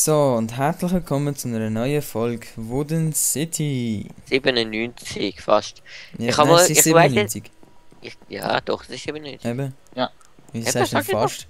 So, und herzlich willkommen zu einer neuen Folge Wooden City. 97 fast. Ja, Ich habe nein, mal, es ist ich weiß 97. ja doch, es ist 97. Eben. Ja. Wie Eben, sagst du denn sag ich doch. fast?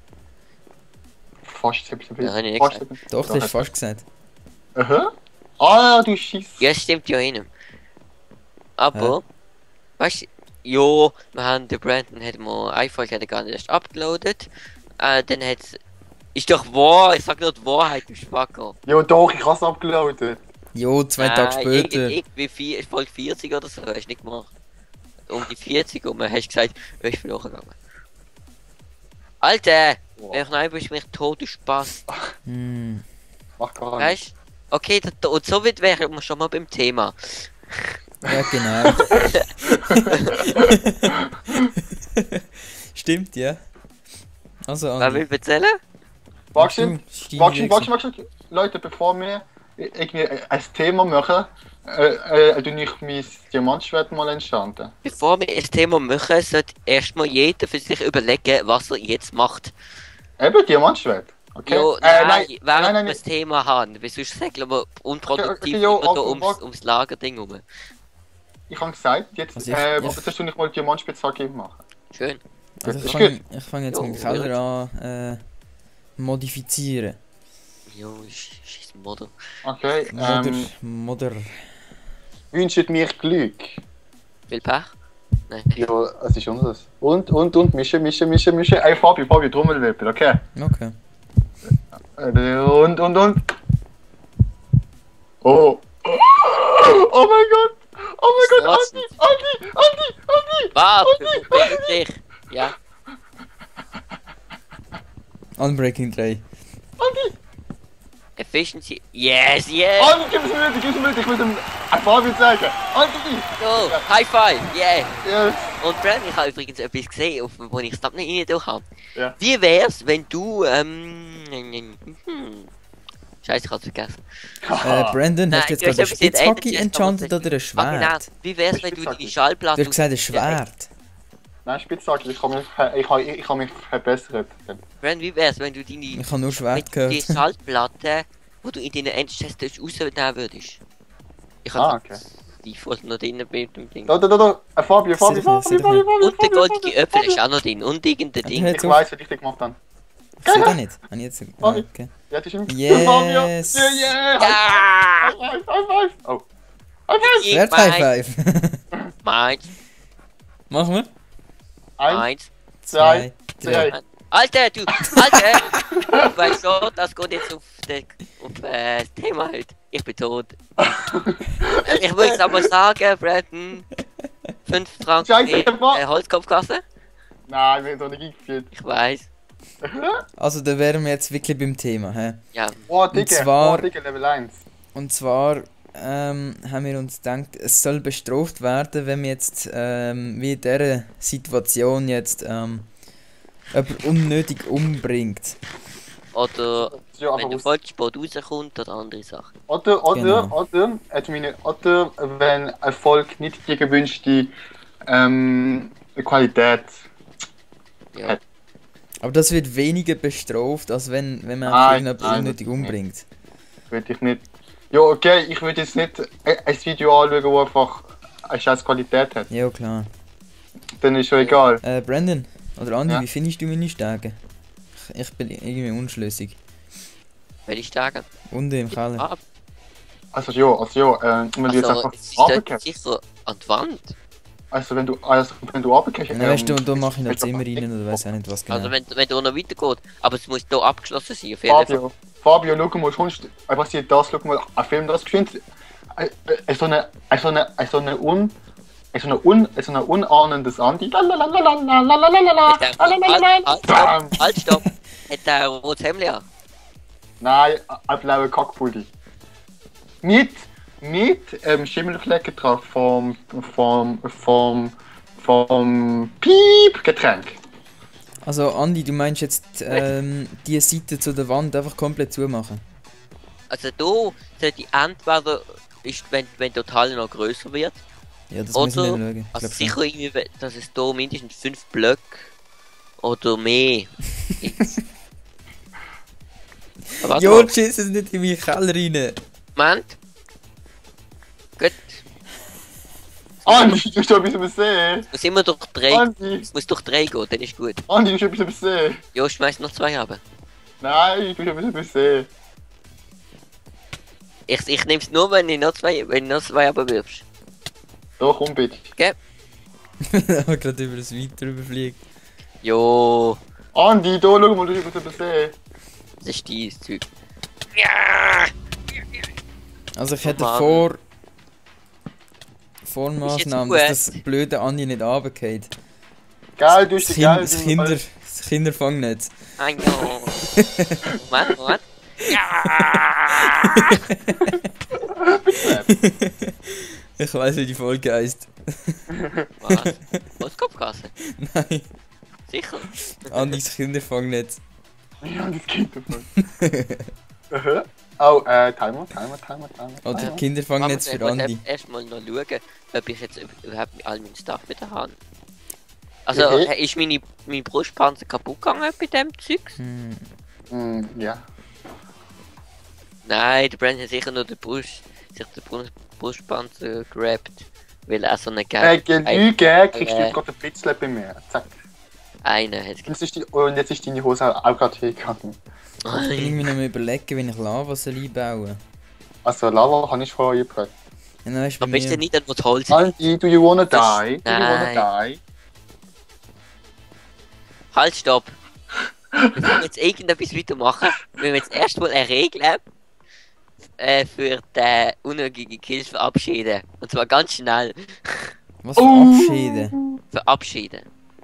Fast 70. Ja, habe ich nicht Fast gesagt. 70. Doch, du hast fast gesagt. Aha. Ah, du Scheiß. Ja, es stimmt ja hin. Aber, weißt du, jo, wir haben den Brandon hat mal eine Folge hat er gar nicht erst uploadet. Dann hat ist doch wahr, ich sag nur die Wahrheit, du Spacker. Ja, doch, ich hab's abgeladen. Jo, 2 Tage später. Irgendwie Folge 40 oder so, hast du nicht gemacht. Um die 40 und hast gesagt, ich bin verloren gegangen. Alter! Wow. Wenn ich neu bist, mich tot, du Spaß. Hm. Mach gar nicht. Weißt du? Okay, und so weit wären wir schon mal beim Thema. Ja, genau. Stimmt, ja. Also, Wer Andi. will erzählen? Wachst Du, du? Steini Wachst du? Leute, bevor wir irgendwie ein Thema machen, tu ich mein Diamantschwert mal entstanden. Bevor wir ein Thema machen, sollte erstmal jeder für sich überlegen, was er jetzt macht. Eben, Diamantschwert. Okay? Jo, nein, während nein, wir das Thema haben, weil sonst sagen wir unproduktiv Okay, jo, immer da aber ums Lagerding rum. Ich habe gesagt, jetzt, Also aber das du nicht mal Diamantspitzhacke machen. Schön. Also Ist ich fang jetzt Jo, meinen Keller an modifizieren. Jo, scheiß Modder. Okay, Modder. wünscht mir Glück. Will Pech? Nein. Ja, es ist unseres. Und, mische. Ey, Fabio, Trommelwirbel, okay? Okay. Und. Oh. Oh mein Gott! Oh mein Gott, Was? Andi! Warte, bin dich. Ja. Unbreaking 3. Efficiency. Yes, yes! Andi, gib es mir mit, ich will dem Fabio zeigen. Andi! Go! High five! Yeah! Yes. Und Brand, ich habe übrigens etwas gesehen, wo ich es da nicht rein habe. Ja. Wie wär's, wenn du, Scheiße, ich hab's vergessen. Brandon, hast du jetzt Nein, gerade ein du hast etwas Spitzhacke jetzt enchanted aber- oder ein Ah, genau. Schwert? Wie wär's, wenn du Spitzhacke. deine Du Schallplatte... hast gesagt ein Schwert. Nein, Spitzhacke, ich habe mich verbessert. Brand, wie wär's, wenn du deine... Ich habe nur Wenn Schwert du die gehört. Schallplatte, wo du in deinen Endtests rausnehmen würdest. Ich Ah, hab okay. die Fuß noch drin mit dem Ding. Da, Fabio. Und der goldige Äpfel ist auch noch drin. Und irgendein Ja, Ding. der- Ich weiß, was ich gemacht habe. Ich sehe das nicht. Habe ich jetzt... Ah, okay. Ja, das ist im Yes. Fabio. Yeah. Ja! High five. Oh. High five. Schwert High Five. Meins, Machen wir. 1, meins. 2, 3. 3. Alter, du! Alter! Weißt du, das geht jetzt auf das Thema halt. Ich bin tot. Ich würde es aber sagen, Brandon. 5 Franken Scheiße, Holzkopfkasse. Nein, wir haben doch nicht eingeführt. Ich weiß. Also, da wären wir jetzt wirklich beim Thema. Hä? Ja. Oh, Digga, zwar- Level 1. Und zwar haben wir uns gedacht, es soll bestraft werden, wenn wir jetzt wie in dieser Situation jetzt jemand unnötig umbringt. Oder Ja, wenn der aber Volkssport rauskommt oder andere Sachen. oder, Genau. oder wenn Erfolg nicht die gewünschte Qualität. Ja. Aber das wird weniger bestraft, als wenn man Nein, einfach irgendjemand nein, unnötig das nicht. umbringt. Würde ich nicht. Ja, okay, ich würde jetzt nicht ein Video anschauen, wo einfach eine scheiß Qualität hat. Ja, klar. Dann ist schon egal. Brandon, oder Andi, Ja. wie findest du meine Stärke? Ich bin irgendwie unschlüssig. Will ich sagen. Unten im Keller. Ah, Also ja, wenn du jetzt also, einfach es ist dort runtergehst, sicher an die Wand. also wenn du runtergehst, Dann weißt du, da mache ich noch hast du Zimmer einfach- rein oder weiß auch nicht was genau. Also wenn du noch weitergeht. Aber es muss hier abgeschlossen sein, auf jeden Fall. Fabio, schau mal, was hier das, schau mal, ein Film das geschwind, so eine unahnendes Andi. Bam. Halt, stopp! Hat der ein rotes Hemd an? Nein, ein blauer Kackpulli. Mit Schimmelflecken drauf vom Piep-Getränk. Also Andi, du meinst jetzt die Seite zu der Wand einfach komplett zumachen? Also da sollte entweder, ist, wenn die Halle noch grösser wird, Ja, das müssen wir oder, schauen. Ich also glaub schon. sicher irgendwie, dass es da mindestens 5 Blöcke oder mehr. Warte Jo, mal. schiss es nicht in meinen Keller rein. Moment. Gut. Andi, du hast etwas übersehen. Es muss immer durch 3. Andi, Es muss durch 3 gehen, dann ist gut. Andi, du hast etwas übersehen. Jo, schmeiß noch 2 ab. Nein, du hast etwas übersehen. Ich nehm's nur, wenn du noch 2 abwirfst. Doch, komm bitte. Ich habe gerade über das Wein drüber fliegt. Jo, Andi, da schau mal, du hast etwas übersehen. das ist dein Typ. Ja! Also ich hätte Mann. Vormaßnahmen, Ist jetzt dass das blöde Andi nicht runtergeht. Geil, du hast Das, die geil. das Kinderfangnetz. Ah, jo. Moment. Ja! Ich weiß, wie die Folge heisst. Was? Holzkopfkasse? Nein, Sicher? Andis Kinderfangnetz. Ja, das geht davon. Aha. Oh, Timer. Oder Kinderfangnetz Ich für muss Andi. erstmal noch schauen, ob ich jetzt überhaupt all meinen Stuff wieder habe. Also, Okay. ist mein Brustpanzer kaputt gegangen bei dem Zeugs? Ja. Nein, der Brand hat sicher nur den Brustpanzer gerappt, weil er so eine geile Gelüge kriegst du gerade ein bisschen bei mir. Zack. eine hat Und jetzt ist deine Hose auch gerade weggegangen. Ich bin irgendwie noch mal überlegen, wenn ich Lava soll einbauen. Also, Lava kann ich vorher einbrechen. Ja, dann weißt du, Aber bei ist mir... der nicht dort, wo das Holz ist? Andi, do you wanna Das- die? Do you wanna die? Halt, stopp! Bevor wir jetzt irgendetwas weitermachen, müssen wir jetzt erstmal eine Regel für den unnötigen Kills verabschieden. Und zwar ganz schnell. Was für Abschiede. Verabschieden.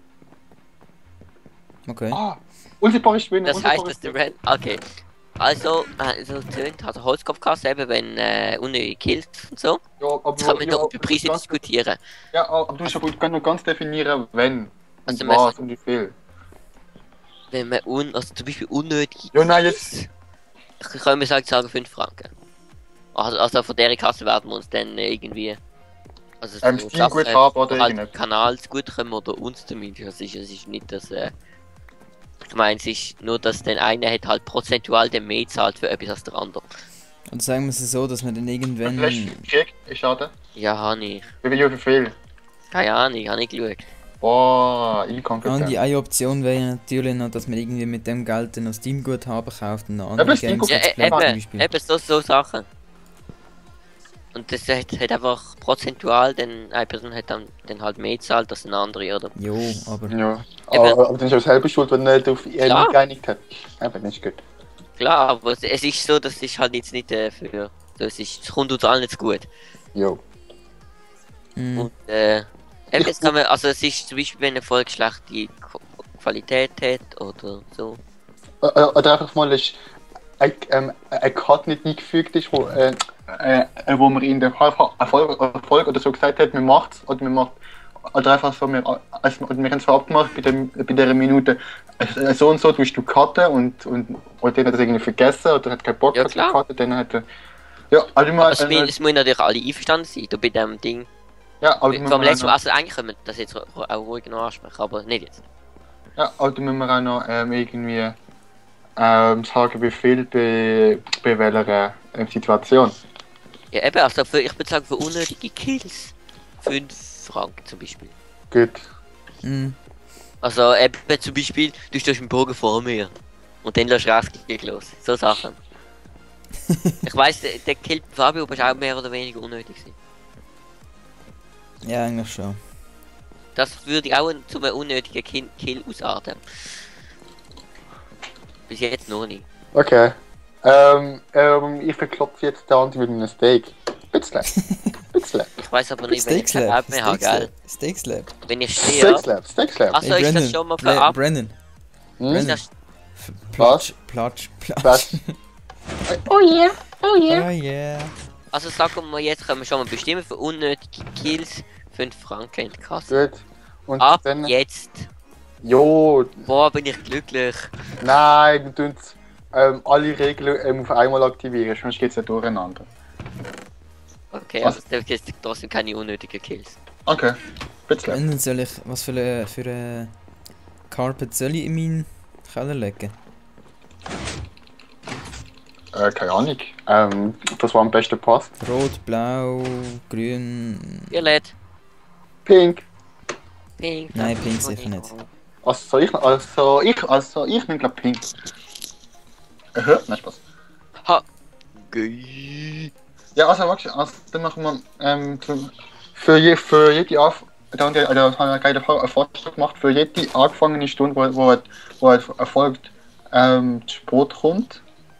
Okay. Ah, unsichtbare Spinne. Das heißt, dass der Brand. Okay. Also tönt, also Holzkopfkasse eben, wenn unnötige Kills und so. Ja, aber Jetzt kann man noch über Preise diskutieren. Ja, aber du musst aber noch ganz definieren, wenn. Also Und man was sagt- und wie viel. Wenn man also zum Beispiel unnötige Ja, nein, Kills, können wir sagen 5 Franken. Also von der Kasse werden wir uns dann irgendwie. Also Steam gut haben oder die halt irgendetwas. Kanal gut kommen oder uns zumindest. Es ist nicht, dass. Ich meine, es ist nur, dass der eine hat halt prozentual den mehr zahlt für etwas als der andere. Und sagen wir es so, dass wir dann irgendwann... Vielleicht gekriegt, ist schade. Ja, habe ich. Wie viel? Keine Ahnung, habe ich geschaut. Boah, Und inkompetent. die eine Option wäre ja natürlich noch, dass man irgendwie mit dem Geld dann noch Steam-Guthaben kauft und noch Aber andere Steam Games Ja, Let's Play zum Beispiel. eben so Sachen. Und das hat einfach prozentual, denn eine Person hat dann halt mehr zahlt als eine andere, oder? Jo, aber... Ja, Eben. aber dann ist auch selber schuld, wenn du nicht auf ihn Klar. geeinigt hast. Eben, nicht gut. Klar, aber es ist so, das ist halt jetzt nicht für. Es kommt uns allen nicht gut. Jo. Mm. Und eben jetzt kann man, also es ist zum Beispiel, wenn eine Folge schlechte Qualität hat oder so. Oder einfach mal ein Cut nicht eingefügt ist, wo man in der Erfolg oder so gesagt hat, man macht's oder man macht. Oder einfach so, wir haben es so abgemacht bei dieser Minute. So und so tust du cutten und den hat das irgendwie vergessen oder hat keinen Bock Ja, auf die klar. Cutten, dann hat er. Ja, also Aber mal. es müssen natürlich alle einverstanden sein, da bei dem Ding. Ja, aber Vom letzten Mal, also eigentlich können wir das jetzt auch ruhig noch ansprechen, aber nicht jetzt. Ja, also müssen wir auch noch irgendwie sagen, wie viel bei welcher Situation. Ja, eben, also ich würde sagen, für unnötige Kills 5 Franken zum Beispiel. Gut. Mm. Also eben zum Beispiel, du stehst im Bogen vor mir und dann lässt du rechts los. So Sachen. Ich weiss, der Kill Fabio ist auch mehr oder weniger unnötig sein. Ja, eigentlich schon. Das würde ich auch zu einem unnötigen Kill ausarten. Bis jetzt noch nicht. Okay. Ich verklopfe jetzt da mit einem Steak. Bisschen. Ich weiß aber nicht, wenn ich Steak kein Slap, Geld mehr habe, gell? Steak Slap. Wenn ich stehe. Steak Slap. Achso, ist das schon mal verab? Brennan. Hm? Ist das Platsch, platsch, platsch. Was? Oh yeah, oh Oh yeah. yeah. Also sagen wir jetzt, können wir schon mal bestimmen für unnötige Kills 5 Franken in die Kasse. Gut. Und Ab dann. jetzt. Jo, Boah, bin ich glücklich. nein, du tust alle Regeln auf einmal aktivieren, sonst geht's ja durcheinander. Okay, Was? also es gibt trotzdem keine unnötigen Kills. Okay. Bisschen. Brennan, soll ich... Was für eine Carpet soll ich in meinen Keller legen? Keine Ahnung. Das war am besten passt. Rot, blau, grün. Violett. Pink. Pink. Nein, das pink ist sicher nicht. nicht. Ich nehme glaub Pink. Nein, Spaß. Ha. Geil. Ja, dann machen wir für jede da haben wir gerade einen Vorschlag gemacht, für jede angefangene Stunde, wo erfolgt, Sport kommt.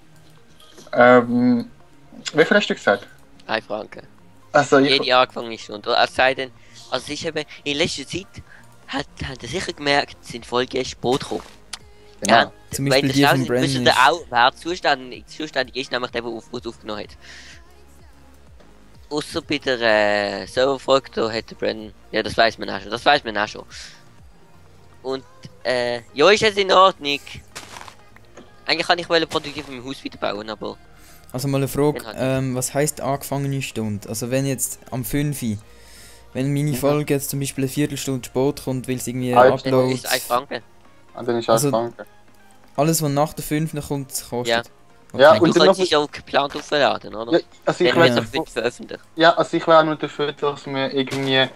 Wie viel hast du gesagt? 1 Franken. Also Jede angefangene Stunde. Es sei denn, also es ist eben, in letzter Zeit haben ihr sicher gemerkt, sind Folgen Sport gekommen. genau. Ja, Zum Beispiel die von Brandon müssen ist. auch, wer zuständig ist, nämlich der es aufgenommen hat. Außer bei der Serverfolge, da hat der Brandon, ja das weiß man auch schon, Und ja, ist jetzt in Ordnung. Eigentlich kann ich produktiv mein Haus weiterbauen, aber Also mal eine Frage, Den was heisst angefangene Stunde? Also wenn jetzt am 5 Uhr, wenn meine Folge jetzt zum Beispiel eine Viertelstunde spät kommt, weil es irgendwie Ah, dann Upload, ist 1 Franken. Und dann ist Also- Franken. alles was nach der 5 noch kommt, kostet. Ja. Ja, Du und dann kannst noch, dich auch geplant aufladen, oder? ja, also ich Dann wird ja. es auch veröffentlicht. ich wäre nur dafür, dass wir irgendwie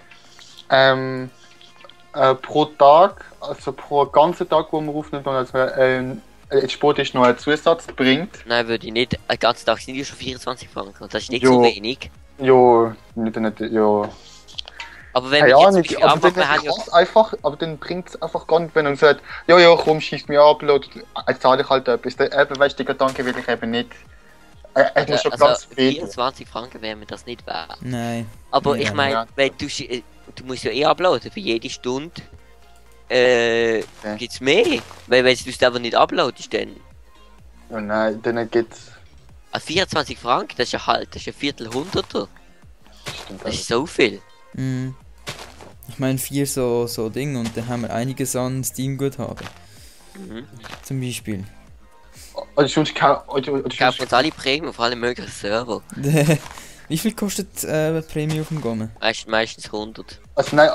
pro Tag, also pro ganzen Tag, wo man aufnimmt, also Sport ist noch ein Zusatz bringt. Nein, würde ich nicht. Den ganzen Tag sind ja schon 24 Franken. Und das ist nicht Jo. so wenig. Jo, nicht, ja. Aber wenn wir Ja, jetzt zum nicht, Beispiel aber einfach, dann wir haben ja, einfach, aber dann bringt es einfach gar nicht, wenn man sagt, ja, komm, schießt mir ab, jetzt zahle ich halt etwas. Eben, weißt du, der Gedanke will ich eben nicht. Es muss schon ganz viel. 24 Franken wäre mir das nicht wert. Nein. Aber Ja, ich meine, ja. wenn du musst ja uploaden. Für jede Stunde gibt's mehr. Weil wenn du es einfach nicht uploadest, dann. Ja, nein, dann geht's. 24 Franken, das ist ja halt, das ist ein Viertelhunderter. Stimmt, Das ist so viel. Mhm. Ich meine 4 so Dinge und dann haben wir einiges an Steam-Guthaben. Mhm. Zum Beispiel. Oder sonst Ich kaufe uns alle Premium auf alle möglichen Server. Wie viel kostet Premium auf dem Gomme? Meistens 100. Also nein,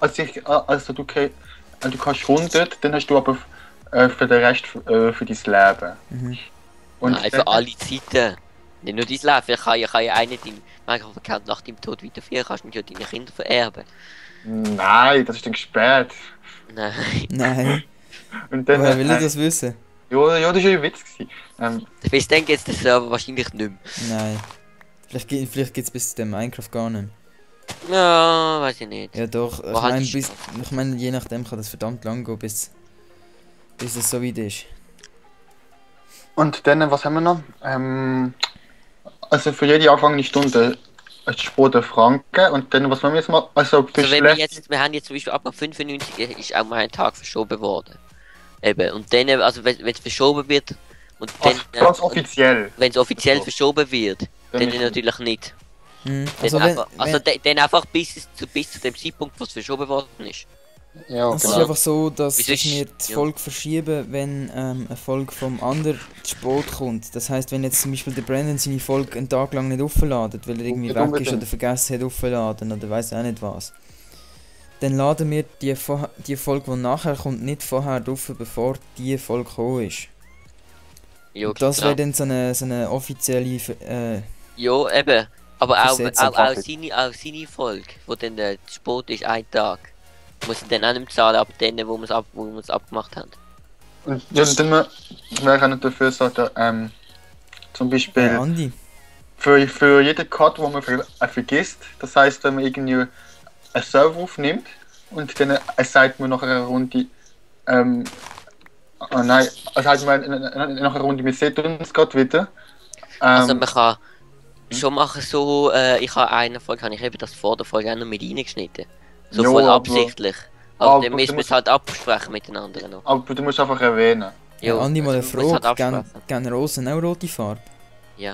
du kannst 100, dann hast du aber für den Rest für dein Leben. Mhm. Und Nein, für alle Zeiten. Nicht nur dein Leben. Vielleicht kann ja einer dein Minecraft-Account nach deinem Tod weiterführen, kannst du ja deine Kinder vererben. Nein, das ist dann spät. Nein. Nein. Und dann, Woher will ich das wissen? ja, das war ja ein Witz gewesen. Bis dann geht's den Server wahrscheinlich nicht mehr. Nein. Vielleicht geht's bis dem Minecraft gar nicht mehr. Ja, weiß ich nicht. Ja doch, Wo halt ich ist meine je nachdem kann das verdammt lang gehen, bis es so weit ist. Und dann, was haben wir noch? Also für jede angefangene Stunde ist Sport ein Franken. Und dann, was wollen wir jetzt mal? Also für Also wenn wir schlecht- jetzt, wir haben jetzt zum Beispiel ab 95 ist auch mal ein Tag verschoben worden. Eben, und dann, also wenn es verschoben wird, und dann, ganz offiziell. wenn es offiziell So. verschoben wird, dann ist- natürlich nicht. Mhm. Dann Also einfach, dann einfach bis zu dem Zeitpunkt, wo es verschoben worden ist. Ja, es ist genau. einfach so, dass Wieso wir ist- die ja. Folge verschieben, wenn eine Folge vom anderen zu spät kommt. Das heisst, wenn jetzt zum Beispiel der Brandon seine Folge einen Tag lang nicht aufladet, weil er irgendwie Nicht weg ist unbedingt. oder vergessen hat aufzuladen oder weiß auch nicht was, dann laden wir die Folge, die nachher kommt, nicht vorher drauf, bevor die Folge gekommen ist. Ja, Und das klar. wäre dann so eine offizielle Ja, eben. Aber auch Versetzung. seine Folge, wo dann der Sport ist, ein Tag. Muss er dann auch nicht zahlen, aber dann, wo wir es abgemacht haben. Und ja, dann wäre auch dafür sagen, zum Beispiel Andi. für jeden Cut, den man vergisst, das heisst, wenn man irgendwie einen Server aufnimmt und dann sagt man nach einer Runde, oh nein, also halt mal nach einer Runde, wir sehen uns gerade wieder. Also man kann schon machen so, ich habe eine Folge, habe ich eben das vor der Folge auch noch mit reingeschnitten. So Jo, voll aber- absichtlich. Aber aber dann du müssen wir musst- es halt absprechen mit den anderen noch. aber du musst einfach erwähnen. Jo, Andi, mal eine also man muss halt Frage. absprechen. Gern Rosen auch rote Farbe? Ja.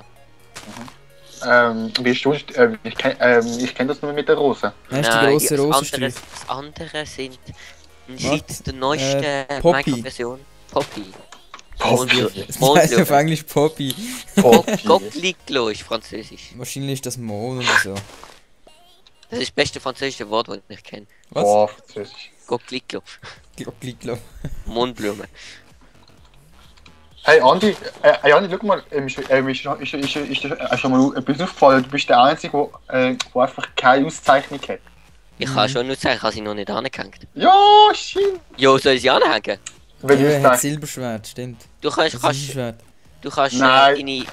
Wie ist ich kenn das nur mit der Rose. Weißt du, die Nein, grossen das Rosenstreifen? andere sind Was? seit der neuesten Poppy. Minecraft-Version. Poppy. Poppy. Das heißt auf Englisch Poppy. Coquelicot ist französisch. Wahrscheinlich ist das Mohn oder so. Das ist das beste französische Wort, das ich kenne. Was? Boah, Französisch. Coquelicot. Gliklo. Mondblume. Hey Andi, Andi, schau mal, ist schon mal etwas aufgefallen, du bist der Einzige, der einfach keine Auszeichnung hat. Ich kann schon nur sagen, ich habe sie noch nicht angehängt. Ja, shit! Jo, soll ich sie anhängen? Wenn Ja, du er hat Auszeichnung. Silberschwert, stimmt. Du kannst, Das kannst, Silberschwert. du kannst Nein.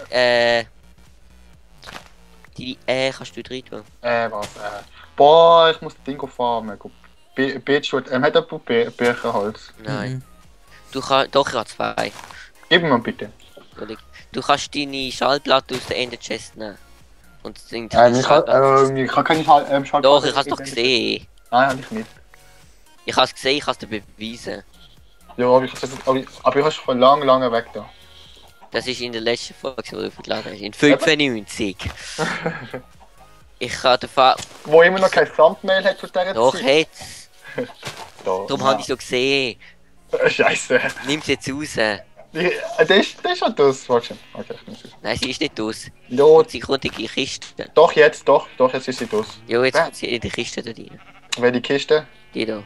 deine kannst du rein tun. Was? Boah, ich muss das Ding farmen. Beetschutt, hat jemand Birkenholz? Nein. Mhm. Du kannst, doch, ich habe 2. Gib mir bitte. Du kannst deine Schallplatte aus der Ender Chest nehmen. Und in die Ich kann keine Schallplatte. Doch, ich habe es doch gesehen. Nein, habe ich nicht. Ich habe es gesehen, ich kann es dir beweisen. Ja, aber ich habe schon lange weg da. Das ist in der letzten Folge, die du aufgeladen hast. In 95. Ich kann den Fall. Wo immer noch kein Thumbnail hat von dieser Doch, Zeit. jetzt. Da, Darum habe ich so gesehen. Scheiße. Nimm sie jetzt raus. Das ist schon das. Warte schon. Okay, ich nehm's raus. Nein, sie ist nicht aus. Ja, Und sie kommt in die Kiste. doch, jetzt ist sie das. Jo, jetzt Ja. kommt sie in die Kiste da rein. Wer die Kiste? Die da.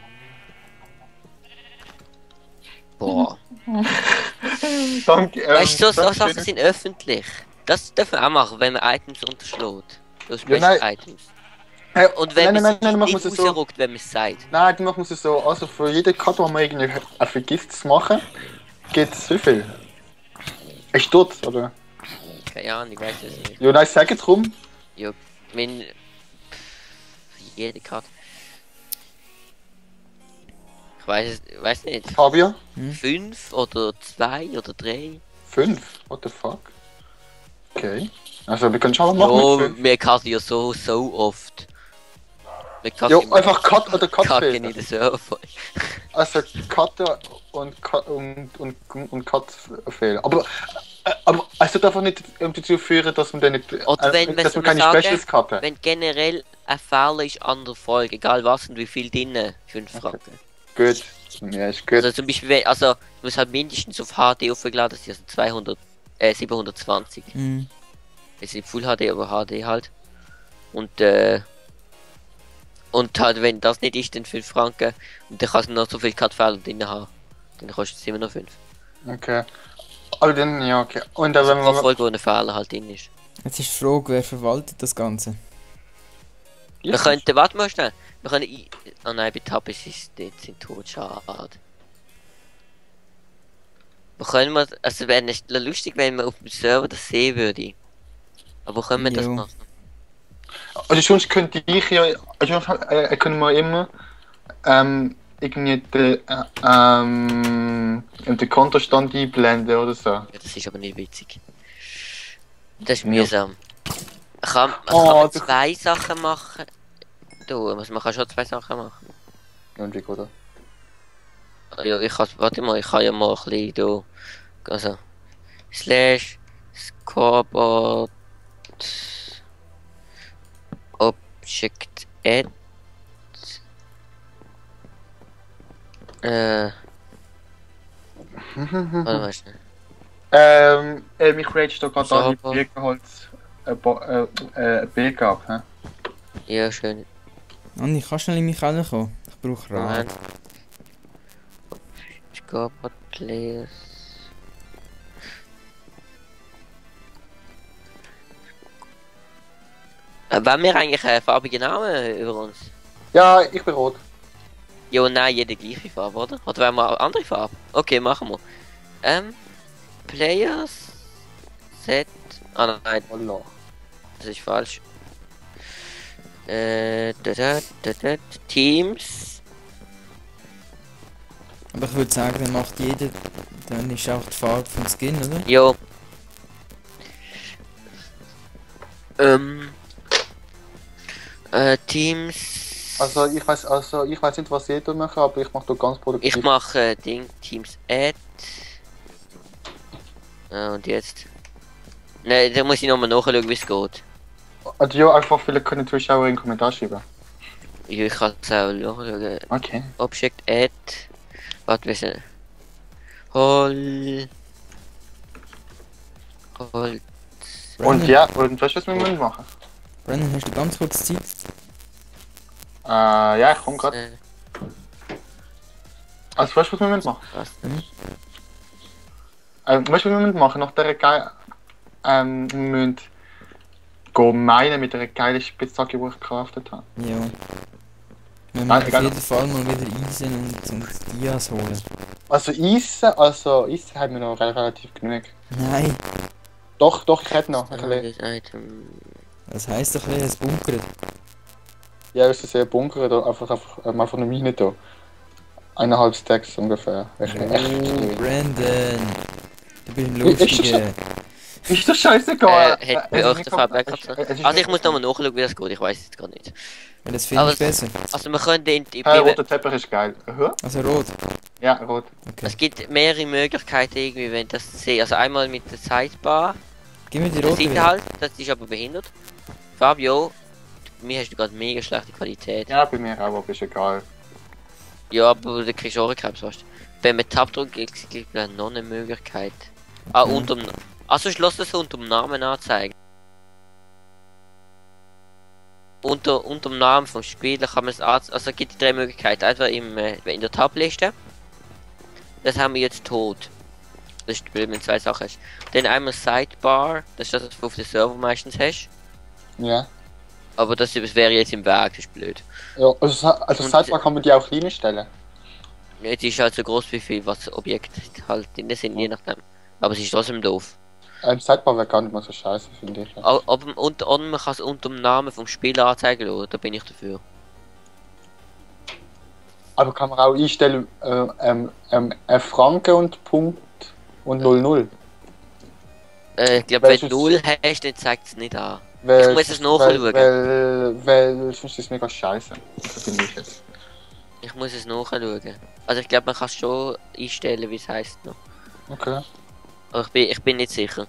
Boah. Danke. Weißt du, so danke Sachen schön. sind öffentlich. Das dürfen wir auch machen, wenn man Items unterschlägt. Du Ja, nein. Items. Und Und wenn man nein, es machen wir nicht es so. rausruckt, wenn man es sagt. Nein, die machen es so. Also für jede Karte, die man irgendwie vergisst zu machen, geht es wie viel? Ein Sturz, oder? Keine Ahnung, ich weiß es nicht. Ja, nein, sag jetzt rum. Wenn. Jede Karte. Ich weiß nicht. Fabio? 5 oder 2 oder 3. 5? What the fuck? Okay. Also wir können schon mal machen Oh, mit 5. wir cutten ja so oft. Wir cutten Jo, immer einfach Cut oder Cut Kacken fehlen. in den Server. Also Cutter und Cut fehlen. Aber es wird einfach nicht dazu führen, dass man dann nicht. Oder wenn wir dass so man keine sagen, Specials cutten. wenn generell ein Fehler ist an der Folge, egal was und wie viel drinnen, 5 Franken. Gut. Ja, ist gut. Also zum Beispiel, also ich muss halt mindestens auf HD aufgeladen sein, also 720. Mhm. Es ist Full HD, aber HD halt. Und halt, wenn das nicht ist, dann 5 Franken. Und dann kannst du noch so viel Cut-Fehler drin haben. Dann kostet es immer noch 5. Okay. Aber dann, ja, okay. Und dann, Also wenn pro man. Folge, wo ein Fehler halt drin ist. Jetzt ist die Frage, wer verwaltet das Ganze? Wir könnten, warte mal schnell. Wir können. Oh nein, bei Tab ist es nicht, sind tot, schade. Wir können mal, also wäre nicht lustig, wenn man auf dem Server das sehen würde. Aber können wir das Jo. machen? Also sonst könnte ich ja. Also können wir immer. Irgendwie den Kontostand einblenden oder so. Ja, das ist aber nicht witzig. Das ist mühsam. Man Oh, kann 2 Sachen machen. Du, also man kann schon 2 Sachen machen. Und wie gut, oder? Ja, warte mal, ich kann ja mal ein bisschen da. Also. Slash Scoreboard Object Add. Warte mal schnell. Mich rage da gerade So, an die aber- Birkenholz Birke ab, hä? Ja, schön. Anni, kannst du schnell in mich kommen? Ich brauche Rat. Moment. Scoreboard Players. Wollen wir eigentlich farbige Namen über uns? Ja, ich bin rot. Ja, nein, jede gleiche Farbe, oder? Oder wollen wir eine andere Farbe? Okay, machen wir. Players. Set. Ah nein, Allah. das ist falsch. Teams. Aber ich würde sagen, dann macht jeder, dann ist auch die Farbe vom Skin, oder? Jo. Teams. Also ich weiß nicht, was jeder macht, aber ich mache da ganz produktiv. Ich mache Teams Add. Und jetzt. Ne, da muss ich nochmal nachschauen, wie es geht. Also ja, einfach vielleicht können Zuschauer in den Kommentar schreiben. Ja, ich kann es auch nachschauen. Okay. Object Add. Warte, wir sind. Holz. Und ja, und weißt du, was wir müssen machen? Brandon, hast du ganz kurz Zeit? Ja, ich komm grad. Äh, Also weißt du, was wir müssen machen? was? Weißt du, wie wir machen? Nach dieser geil. Wir müssen gehen meinen mit einer geilen Spitzhacke, die ich gecraftet habe. Ja. Wir Nein, müssen auf egal. jeden Fall mal wieder Eisen und Dias holen. Also Eisen haben wir noch relativ genug. Nein, Doch, ich hätte noch. Ein bisschen. Das Item. das heisst doch ein Bunker. Ja, es ist sehr Bunker oder einfach eine Mine da. 1,5 Stacks ungefähr. Oh, Echt Brandon. Du bist ein Ist das Lustiger. Ist das scheißegal? Hat bei euch der Fall Backup? Also ich muss nochmal nachschauen, wie das geht, ich weiß jetzt gar nicht. Ja, das finde ich Aber- besser. Also wir können den Roter Teppich ist geil. Also rot. Ja, rot. Okay. es gibt mehrere Möglichkeiten irgendwie, wenn das sehe. Also einmal mit der Sidebar, Gib mir die der rote Seite wieder. halt, das ist aber behindert. Fabio, bei mir hast du gerade mega schlechte Qualität. Ja, bei mir auch, aber ist egal. Ja, aber du kriegst Ohrenkrebs fast. Wenn man Tab drückt, gibt es noch eine Möglichkeit. Ah, unterm... Also schloss das unterm Namen anzeigen. Unterm Namen vom Spieler kann man es also gibt es 3 Möglichkeiten. Einfach in der Tab-Liste. Das haben wir jetzt tot. Das ist blöd, wenn du 2 Sachen hast. Dann einmal Sidebar, das ist das, was du auf den Server meistens hast. Ja. Aber das wäre jetzt im Weg, das ist blöd. Ja, also Und- Sidebar kann man die auch klein stellen. Jetzt ist halt so groß wie viel, was Objekte halt drin sind, je nachdem. Aber es ist trotzdem doof. Sidebar wäre gar nicht mal so scheiße, finde ich. Aber und man kann es unter dem Namen vom Spieler anzeigen lassen, da bin ich dafür. Aber kann man auch einstellen, Franken und Punkt und 00. Ich glaube, Weil wenn sonst- du 0 hast, dann zeigt es nicht an. Weil, Ich muss es nachschauen. Weil sonst ist es mega scheiße. Das finde ich jetzt. Ich muss es nachschauen. Also ich glaube, man kann es schon einstellen, wie es heisst noch. Okay. Aber ich bin nicht sicher.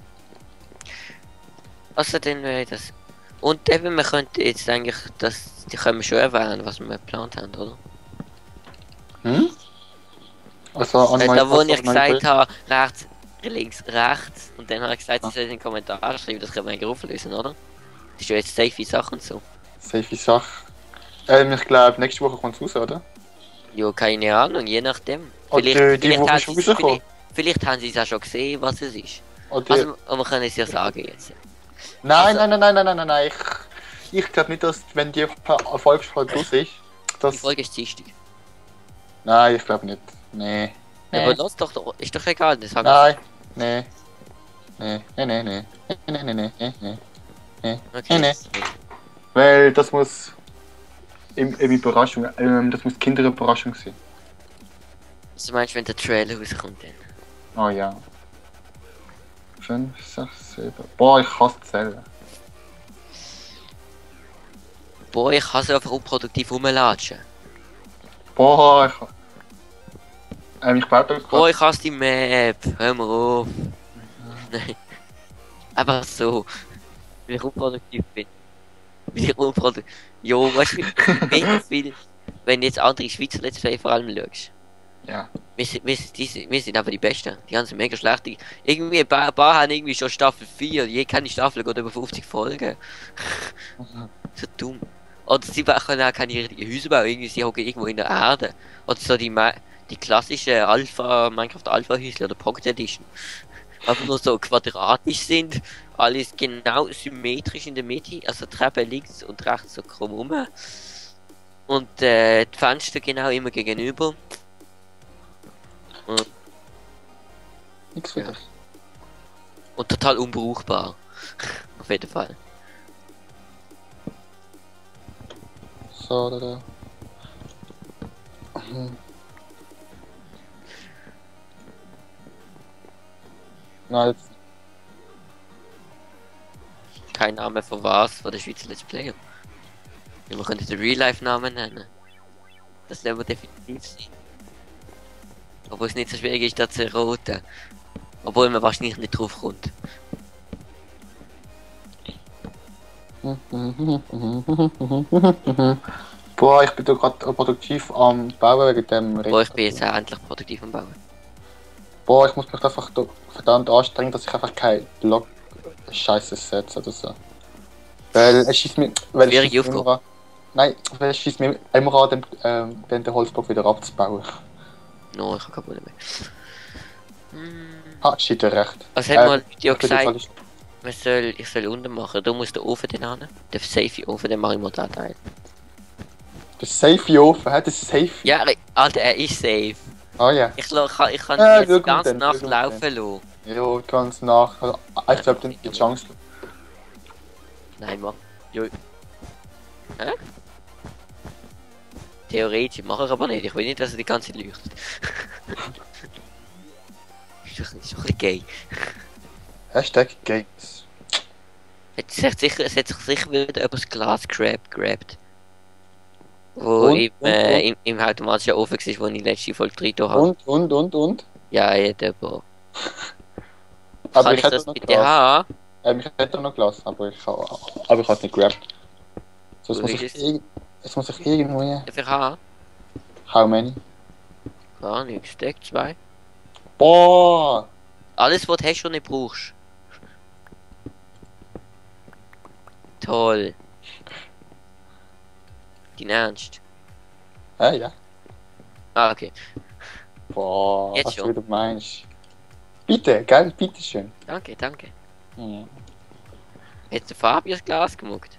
Also dann wäre das. Und eben, wir könnten jetzt eigentlich, die können wir schon erwähnen, was wir geplant haben, oder? Hm? Also an Da wo ich an gesagt habe, rechts, links, rechts. Und dann habe ich gesagt, sie sollen in den Kommentaren schreiben, das können wir eigentlich auflösen, oder? Das ist ja jetzt safe Sache und so. Safe Sache. Ich glaube, nächste Woche kommt es raus, oder? Ja, keine Ahnung, je nachdem. Und die Woche ist schon rausgekommen. Vielleicht haben sie es auch schon gesehen, was es ist. Oder? Also, wir können es ja sagen jetzt. Nein. Ich glaube nicht, dass, wenn die Erfolgsfolge raus ist, Die dass... Folge ist Dienstag. Nein, ich glaube nicht. Nee. Ja, aber lass doch, ist doch egal, das sagen Nein. Nee. Okay. Nee. Weil das muss... Im Überraschung, das muss Kinderüberraschung sein. Was meinst du, wenn der Trailer rauskommt dann? Oh ja. 5, 6, 7... Boah, ich hasse zählen. Boah, ich kann so einfach unproduktiv rumlatschen. Boah, ich baue da Boah, ich hasse die Map. Hör mal auf. Nein. Einfach so. Weil ich unproduktiv bin. Weil ich unproduktiv... Jo, weißt du, mega viel... Wenn jetzt andere Schweizer Let's Play vor allem schaust. Ja. Wir sind einfach die Besten. Die haben mega schlecht. Irgendwie ein paar haben irgendwie schon Staffel 4. Je keine Staffel geht über 50 Folgen. So dumm. Oder sie können auch keine richtigen Häuser bauen. Irgendwie sie hocken irgendwo in der Erde. Oder so die klassischen Minecraft Alpha Häuser oder Pocket Edition. Einfach nur so quadratisch sind. Alles genau symmetrisch in der Mitte. Also Treppe links und rechts so krumm rum. Und die Fenster genau immer gegenüber. Nix für Ja. dich. Und total unbrauchbar. Auf jeden Fall. So, da. Nein, jetzt. Kein Name von was, von der Schweizer Let's Player. Ja, man könnte den Real-Life-Namen nennen. Das werden wir definitiv sein. Obwohl es nicht so schwierig ist, da zu erraten. Obwohl man wahrscheinlich nicht drauf kommt. Boah, ich bin da gerade produktiv am Bauen wegen dem Boah, ich bin jetzt auch endlich produktiv am Bauen. Boah, ich muss mich einfach da verdammt anstrengen, dass ich einfach kein Block-Scheiße setze oder so. Weil es schießt mir. Weil Schwierige es schießt mir Aufgabe. immer an. Nein, weil es schießt mir immer an, den Holzblock wieder abzubauen. No, ich habe kein Problem mehr. Hm. Shit, recht. Also hat mal ja ich bin jetzt gesagt, ich soll unten machen. Du musst den Ofen den an. Den safe Ofen, den mache ich mal da Teil. Der Safe offen, hä? Das Safe? Ja, Alter, er ist safe. Ah ja. Ich kann Ja, jetzt schau die ganze gut, Nacht schau gut. laufen lassen. Ja, ganz nach. Also, ich glaube, dann die Chance. Nein, Mann. Jo. Hä? Theoretisch, mache ich aber nicht. Ich will nicht, dass er die ganze Zeit leuchtet. Ist doch ein bisschen gay. Hashtag Games. Es hat sich sicher wieder über das Glas grabbed. Wo Und? im automatischen Ofen war, wo ich letzte Folge drin habe. Und? Ja, aber. Aber Kann ich ich hätte das noch bitte Glas. haben? Ich hätte noch Glas, aber ich habe es nicht gerappt. So, Wo ist es? jetzt muss ich irgendwo hier. Darf ich haben? How many? Gar nichts. Stack 2. Boah! Alles, was du hast und nicht brauchst. Toll. Dein Ernst? Ja. Ah, okay. Boah, Jetzt was schon. du meinst. Bitte, gell? Bitte schön. Danke. Ja. Hat der Fabio das Glas gemuckt?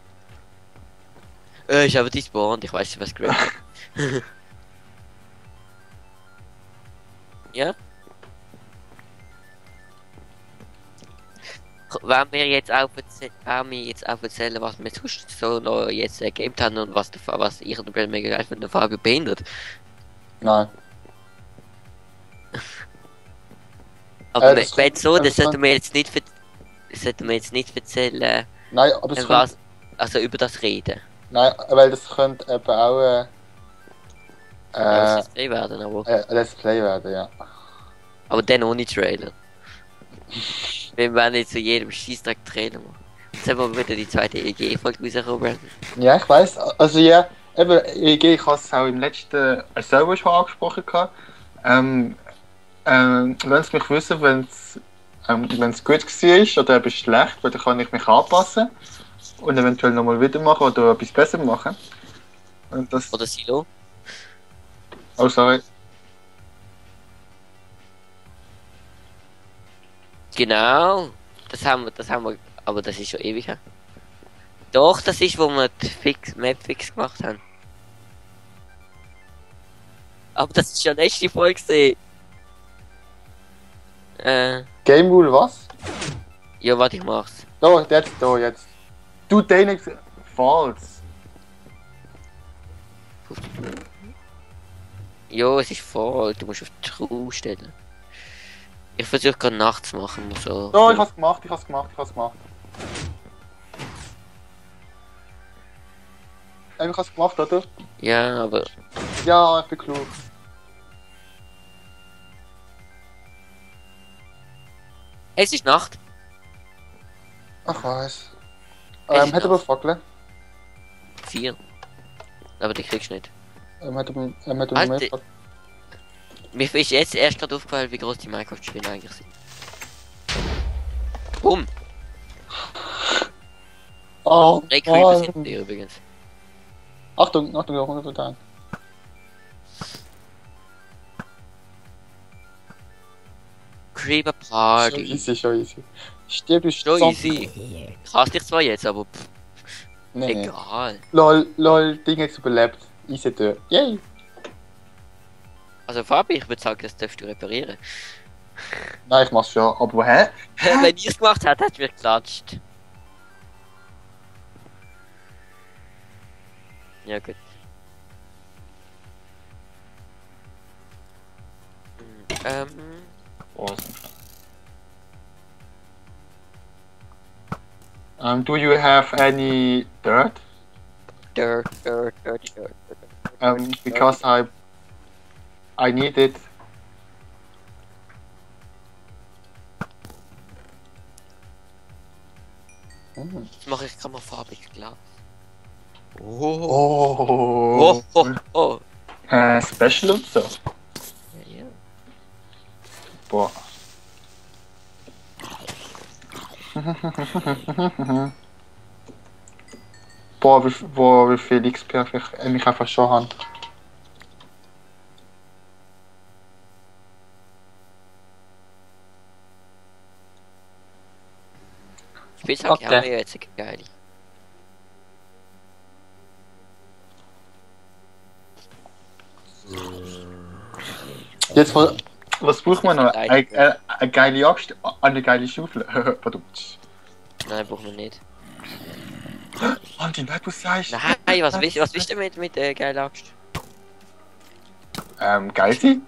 Ist aber dein Bond, ich weiß nicht, was gerappt hat. Ja? Wenn wir jetzt auch erzählen, was wir sonst so noch jetzt ergeben haben und was ich und der Brand mega geil finde, der Fabio behindert. Nein. Aber das wenn kommt- so, das das sollten wir jetzt nicht erzählen, Nein, aber es was, könnte. also über das reden. Nein, weil das könnte eben auch Ja, das ist frei werden, aber. ein Let's Play werden, ja. Aber dann ohne Trailer. Wir werden jetzt zu jedem Schießtag Trailer machen. Jetzt haben wir wieder die zweite EG-Folge rausgekommen, Brandon. Ja, ich weiß. Also ja, eben, ich habe es auch im letzten selber schon angesprochen gehabt. Lasst mich wissen, wenn es gut war oder eben schlecht, weil dann kann ich mich anpassen und eventuell nochmal wieder machen oder etwas besser machen. Und das. Oder Silo. Oh, sorry. Genau. Das haben wir, aber das ist schon ewig her. Doch, das ist, wo wir die Map-Fix gemacht haben. Aber das ist schon letzte Folge gewesen. Game Rule was? Ja, warte, ich mach's. Jetzt. Du denen falsch. Jo, es ist voll. Du musst auf die Truhe stellen. Ich versuche gerade nachts zu machen. So. Ich hab's gemacht. Ich hab's gemacht, oder? Ja, aber Ja, ich bin klug. es ist Nacht. Ach, weiß. Es ist Hat aber Nacht. Fackeln. 4. Aber die kriegst du nicht. Hat aber mehr Alter. Fackeln. Mir ist jetzt erst gerade aufgefallen, wie groß die Minecraft-Spiele eigentlich sind. Bumm! Oh, 3 Creeper Mann. sind die übrigens. Achtung, 100%. Creeper Schon Party. easy. Stirb ist So Zombie. easy. Ich hasse dich zwar jetzt, aber Nee. egal. Lol, Ding jetzt überlebt. Easy Tür. Yay! Also Fabi, ich würde sagen, das darfst du reparieren. Nein, ich mach's schon. Aber hä? Wenn ich es gemacht hätte, hätte mir geklatscht. Ja gut. Do you have any dirt? Dirt. Because I need it. Jetzt mache ich gerade mal farbig klar. Oh. Oh. Special und so. Ja. Boah. Boah, wie viel XP ich einfach schon habe. Spitzhacke Okay. haben wir jetzt geil. Jetzt, was braucht man noch? Vielleicht. Eine geile Axt, eine geile Schaufel. Verdammt. Nein, brauchen wir nicht. Andi, nein, was sagst du? Nein, was willst du mit geiler Axt? Geil sein?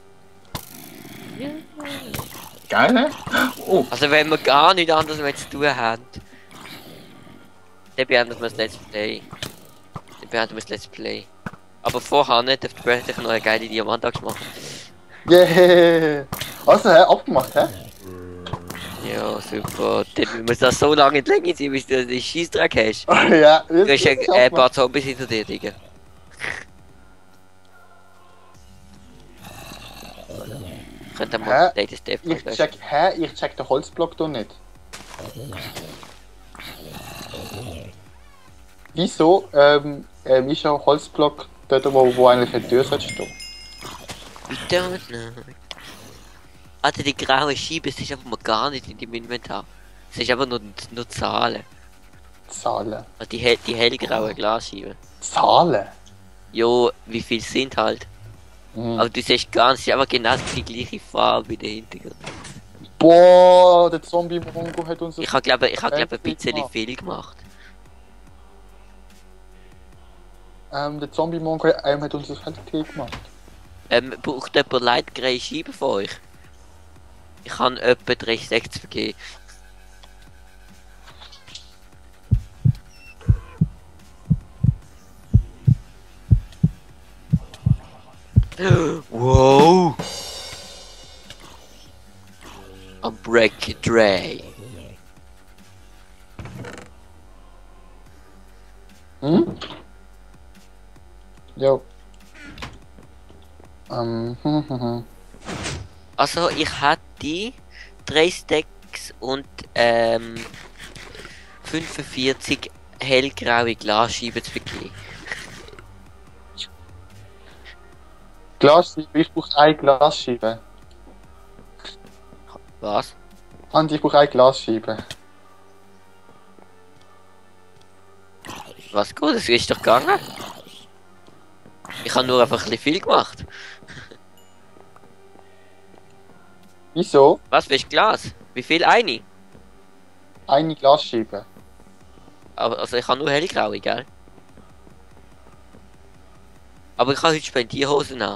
Geil, ne? Oh, Also wenn wir gar nichts anderes mehr zu tun haben, dann beenden wir das Let's Play. Aber vorher nicht, dürfte Brad noch eine geile Diamantachs machen. yeah. Also, abgemacht, hä? Ja, super. Dann muss das so lange in die Länge ziehen, bis du den Scheissdreck hast. Ja, Du hast jetzt ein ist paar abgemacht. Zombies hinter dir, Digga. Könnte mal Latest Death Ich check den Holzblock da nicht. Wieso ist ja ein Holzblock dort, wo eigentlich eine Tür sollte stehen? I don't know. Alter, die graue Scheibe, es ist einfach mal gar nicht in dem Inventar. Es ist einfach nur Zahlen. Zahlen. Also die hellgraue Glasscheibe. Zahlen? Jo, wie viel sind halt. Mhm. Aber du siehst gar nicht, aber genau die gleiche Farbe wie der Hintergrund. Boah, der Zombie-Mongo hat uns... Ich hab glaube ein Feld bisschen gemacht. viel gemacht. Der Zombie-Mongo hat uns das Feld gemacht. Braucht jemand leitgraue Scheibe von euch? Ich kann etwa 360 vergeben. Wow! Am Break Dre. Hm? Jo. Also ich hatte 3 Stacks und 45 hellgraue Glasscheiben zu begeben. Glasscheibe, ich brauche eine Glasscheibe. Was? Andi, ich brauche eine Glasscheibe. Was gut, das ist doch gegangen. Ich habe nur einfach ein bisschen viel gemacht. Wieso? Was willst du Glas? Wie viel? Eine? Eine Glasscheibe. Aber also ich habe nur hellgraue, gell? Aber ich habe heute Spendierhosen an.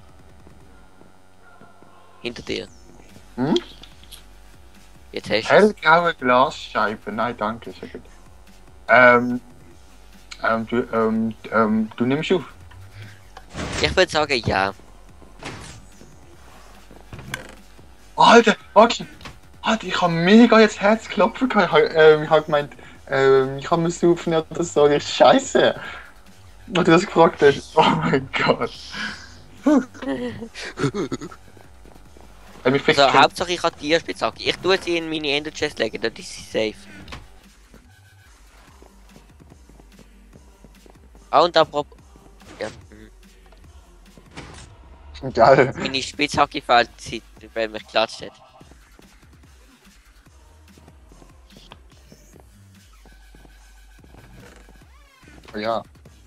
Hinter dir. Hm? Jetzt hast du es. Hellgraue Glasscheibe. Nein, danke, ist ja gut. Du nimmst auf. Ich würde sagen ja. Alter, warte. Alter, ich habe mega jetzt Herzklopfen gehabt. Ich hab gemeint, ich habe mir saufen oder so. Ich Scheiße. Und du das gefragt hast. Oh mein Gott. Mich Also Hauptsache ich habe die Spitzhacke. Ich tue sie in meine Ender Chest legen, dann ist sie safe. Ah, und apropos... Ja, Geil. meine Spitzhacke fällt, wenn mich geklatscht hat. Ja.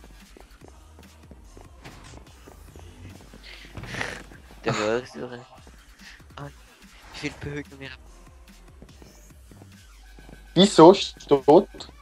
Der Worksuche. Ah, wie viel Bögen wir haben. Wieso steht